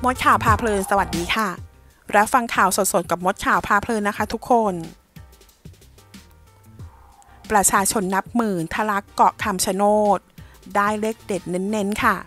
มดข่าวพาเพลินสวัสดีค่ะรับฟังข่าวสดๆกับมดข่าวพาเพลินนะคะทุกคนประชาชนนับหมื่นทะลักเกาะคำชะโนดได้เลขเด็ดเน้นๆค่ะ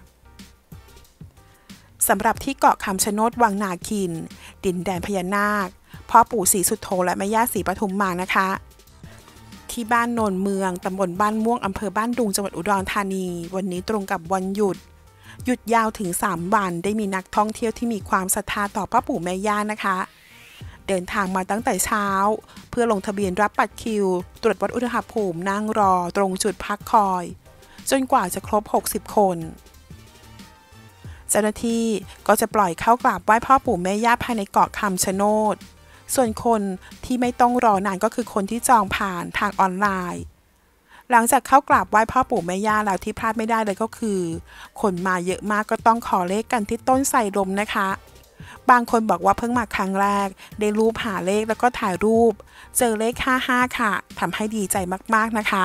สำหรับที่เกาะคำชะโนดวังนาคินดินแดนพญานาคพ่อปู่ศรีสุโธและแม่ย่าศรีปทุมมานะคะที่บ้านโนนเมืองตำบลบ้านม่วงอำเภอบ้านดุงจังหวัดอุดรธานีวันนี้ตรงกับวันหยุดยาวถึง3วันได้มีนักท่องเที่ยวที่มีความศรัทธาต่อพ่อปู่แม่ย่านะคะเดินทางมาตั้งแต่เช้าเพื่อลงทะเบียนรับบัตรคิวตรวจวัดอุณหภูมินั่งรอตรงจุดพักคอยจนกว่าจะครบ60คนเจ้าหน้าที่ก็จะปล่อยเข้ากราบไหว้พ่อปู่แม่ย่าภายในเกาะคำชะโนดส่วนคนที่ไม่ต้องรอนานก็คือคนที่จองผ่านทางออนไลน์หลังจากเข้ากราบไหว้พ่อปู่แม่ย่าแล้วที่พลาดไม่ได้เลยก็คือคนมาเยอะมากก็ต้องขอเลขกันที่ต้นไทรลมนะคะบางคนบอกว่าเพิ่งมาครั้งแรกได้รูปหาเลขแล้วก็ถ่ายรูปเจอเลข55ค่ะทำให้ดีใจมากๆนะคะ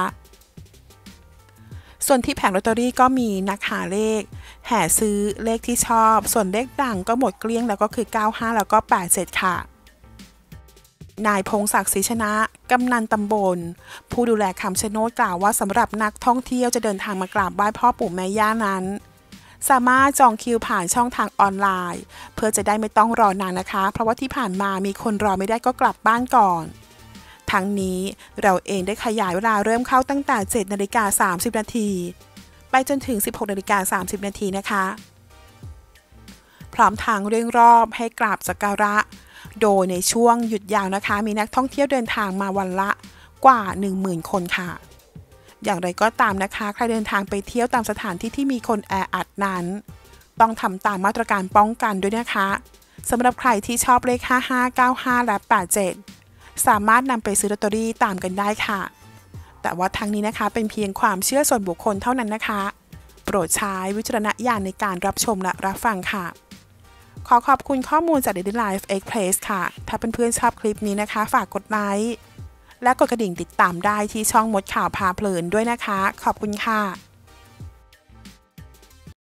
ส่วนที่แผงลอตเตอรี่ก็มีนักหาเลขแห่ซื้อเลขที่ชอบส่วนเลขดังก็หมดเกลี้ยงแล้วก็คือ95แล้วก็87ค่ะนายพงศักดิ์ศรีชนะกำนันตำบลผู้ดูแลคำชะโนดกล่าวว่าสำหรับนักท่องเที่ยวจะเดินทางมากราบไหว้พ่อปู่แม่ย่านั้นสามารถจองคิวผ่านช่องทางออนไลน์เพื่อจะได้ไม่ต้องรอนานนะคะเพราะว่าที่ผ่านมามีคนรอไม่ได้ก็กลับบ้านก่อนทั้งนี้เราเองได้ขยายเวลาเริ่มเข้าตั้งแต่7:30 นาทีไปจนถึง16:30 นาทีนะคะพร้อมทางเร่งรอบให้กราบสักการะโดยในช่วงหยุดยาวนะคะมีนักท่องเที่ยวเดินทางมาวันละกว่า 10,000 คนค่ะอย่างไรก็ตามนะคะใครเดินทางไปเที่ยวตามสถานที่ที่มีคนแออัดนั้นต้องทำตามมาตรการป้องกันด้วยนะคะสำหรับใครที่ชอบเลข55 95และ87สามารถนำไปซื้อลอตเตอรี่ตามกันได้ค่ะแต่ว่าทั้งนี้นะคะเป็นเพียงความเชื่อส่วนบุคคลเท่านั้นนะคะโปรดใช้วิจารณญาณในการรับชมและรับฟังค่ะขอขอบคุณข้อมูลจาก Daily Life Express ค่ะถ้าเพื่อนๆชอบคลิปนี้นะคะฝากกดไลค์และกดกระดิ่งติดตามได้ที่ช่องมดข่าวพาเพลินด้วยนะคะขอบคุณค่ะ